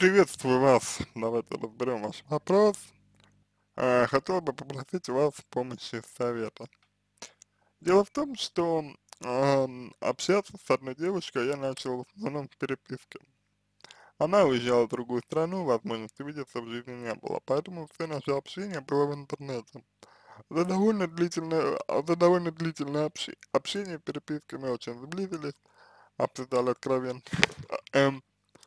Приветствую вас. Давайте разберем ваш вопрос. Хотел бы попросить у вас помощи совета. Дело в том, что общаться с одной девушкой я начал в основном в переписке. Она уезжала в другую страну, возможности видеться в жизни не было, поэтому все наше общение было в интернете. За довольно длительное общение в переписке мы очень сблизились, обсуждали откровенно, эм,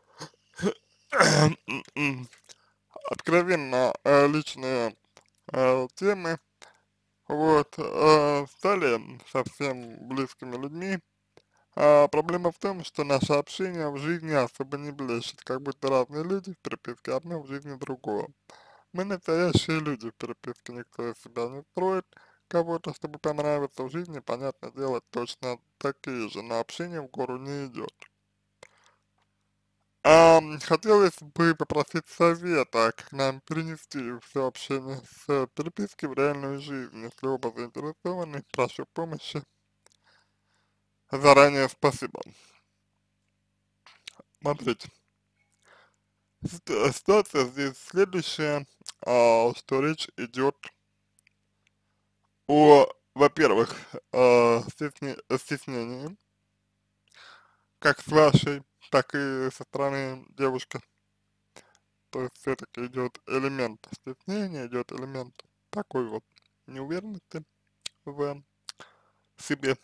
личные темы. Вот, стали совсем близкими людьми. Проблема в том, что наше общение в жизни особо не блещет, как будто разные люди в переписке, одно в жизни другого. Мы настоящие люди в переписке, никто из себя не строит кого-то, чтобы понравиться в жизни, понятное дело, точно такие же, но общение в гору не идет. Хотелось бы попросить совета, как нам перенести все общение с переписки в реальную жизнь. Если оба заинтересованы, прошу помощи. Заранее спасибо. Смотрите, ситуация здесь следующая, что речь идет о, во-первых, стеснении, как с вашей, так и со стороны девушки. То есть все-таки идет элемент стеснения, идет элемент такой вот неуверенности в себе.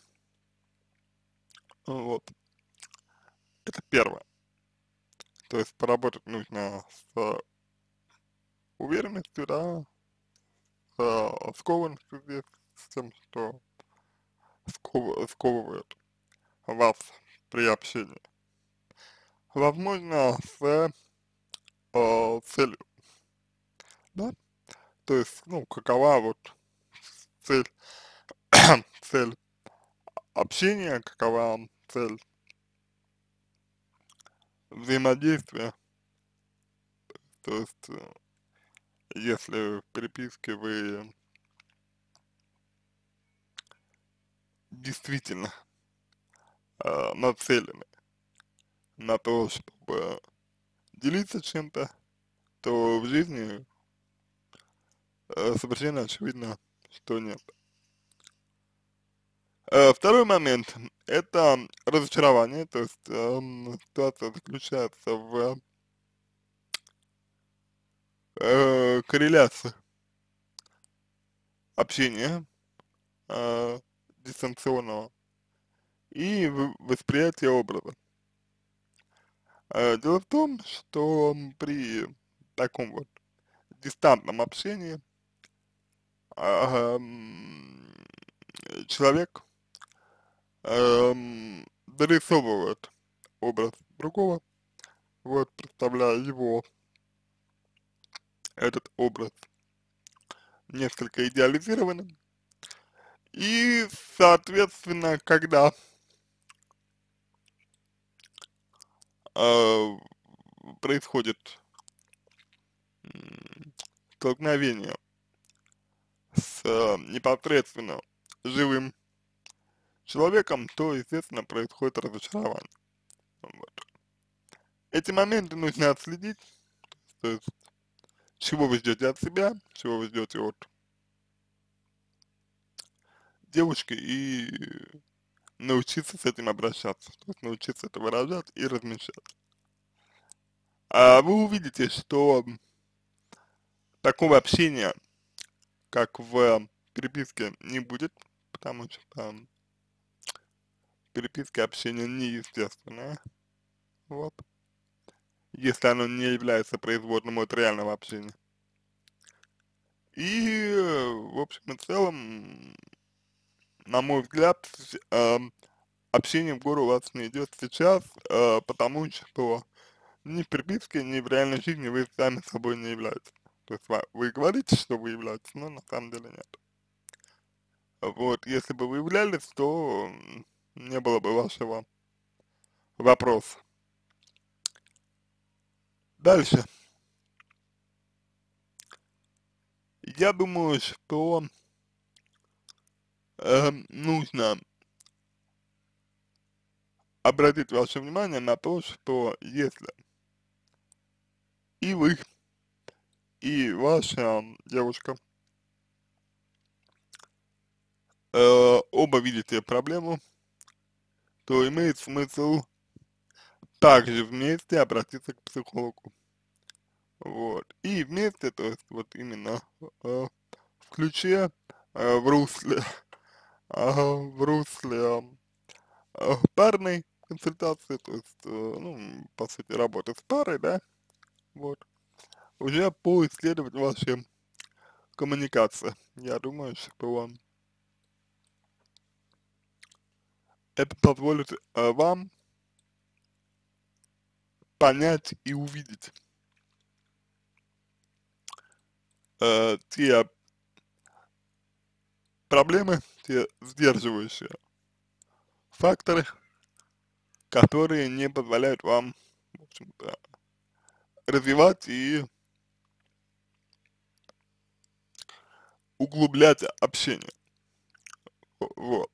Вот. Это первое. То есть поработать нужно с уверенностью, да, скованностью здесь, с тем, что сковывает вас при общении. Возможно, с целью, да, то есть, ну, какова вот цель, цель общения, какова цель взаимодействия, то есть, если в переписке вы действительно нацелены на то, чтобы делиться чем-то, то в жизни совершенно очевидно, что нет. Второй момент – это разочарование, то есть ситуация заключается в корреляции общения э, дистанционного и восприятия образа. Дело в том, что при таком вот дистантном общении человек дорисовывает образ другого, вот, представляя его, этот образ несколько идеализированным, и, соответственно, когда э, происходит столкновение с непосредственно живым человеком, то, естественно, происходит разочарование. Вот. Эти моменты нужно отследить, то есть, чего вы ждете от себя, чего вы ждете от девушки, и научиться с этим обращаться, то есть научиться это выражать и размещать. А вы увидите, что такого общения, как в переписке, не будет, потому что переписка общение неестественное, вот, если оно не является производным от реального общения. И, в общем и целом, на мой взгляд, общение в гору у вас не идет сейчас, потому что ни в переписке, ни в реальной жизни вы сами собой не являетесь. То есть вы говорите, что вы являетесь, но на самом деле нет. Вот, если бы вы являлись, то не было бы вашего вопроса. Дальше. Я думаю, что нужно обратить ваше внимание на то, что если и вы, и ваша девушка оба видите проблему, то имеет смысл также вместе обратиться к психологу. Вот. И вместе, то есть вот именно в ключе, в русле, в русле парной консультации, то есть, ну, по сути, работы с парой, да, вот, уже поисследовать ваши коммуникации. Я думаю, что это позволит вам понять и увидеть те проблемы, те сдерживающие факторы, которые не позволяют вам, в общем-то, развивать и углублять общение. Вот.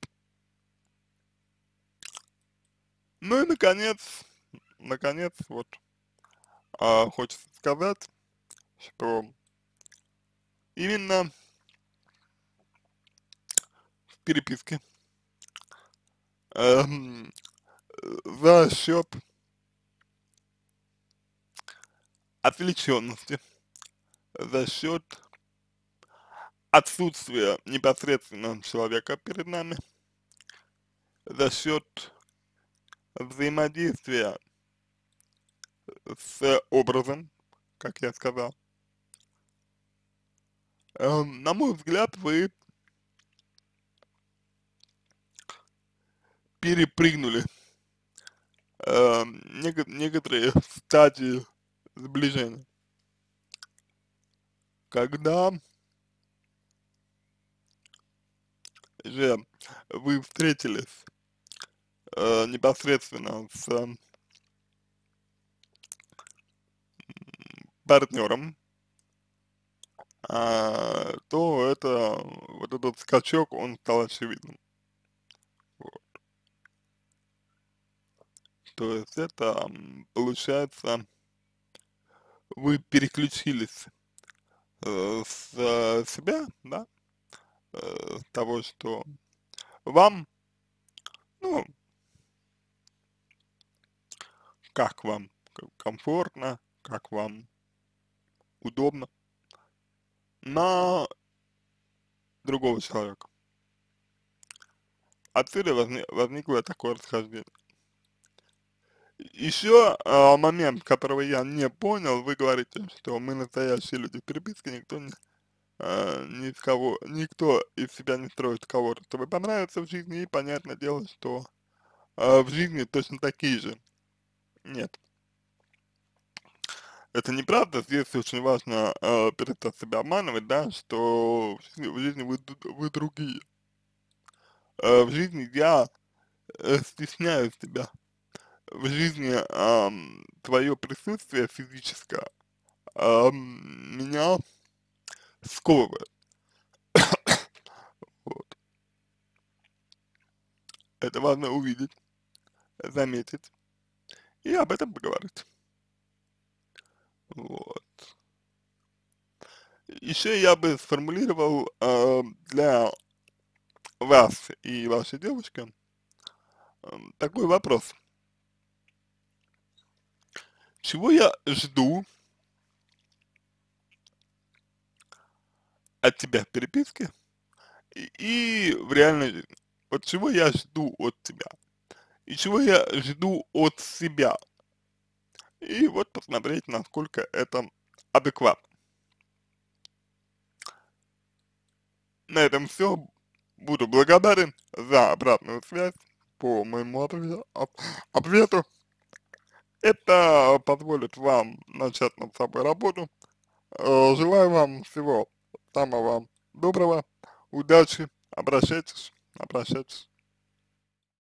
Ну и наконец, вот, хочется сказать, что именно в переписке эм, за счет отвлеченности, за счет отсутствия непосредственно человека перед нами, за счет взаимодействия с образом, как я сказал, на мой взгляд, вы перепрыгнули некоторые стадии сближения, когда же вы встретились непосредственно с партнером, то это, вот этот скачок, он стал очевидным. Вот. То есть это, получается, вы переключились с себя, да, с того, что вам, ну, как вам комфортно, как вам удобно, на другого человека. Отсюда возникло такое расхождение. Еще момент, которого я не понял, вы говорите, что мы настоящие люди в переписке, ни с кого, никто из себя не строит кого-то, чтобы понравиться в жизни, и понятное дело, что в жизни точно такие же. Нет, это неправда, здесь очень важно перестать себя обманывать, да, что в жизни вы другие. В жизни я стесняю себя, в жизни твое присутствие физическое меня сковывает. Вот. Это важно увидеть, заметить и об этом поговорить. Вот. Еще я бы сформулировал для вас и вашей девушки такой вопрос. Чего я жду от тебя в переписке и в реальной жизни? Вот чего я жду от тебя и чего я жду от себя? И вот посмотреть, насколько это адекватно. На этом все. Буду благодарен за обратную связь по моему ответу. Это позволит вам начать над собой работу. Желаю вам всего самого доброго, удачи, обращайтесь.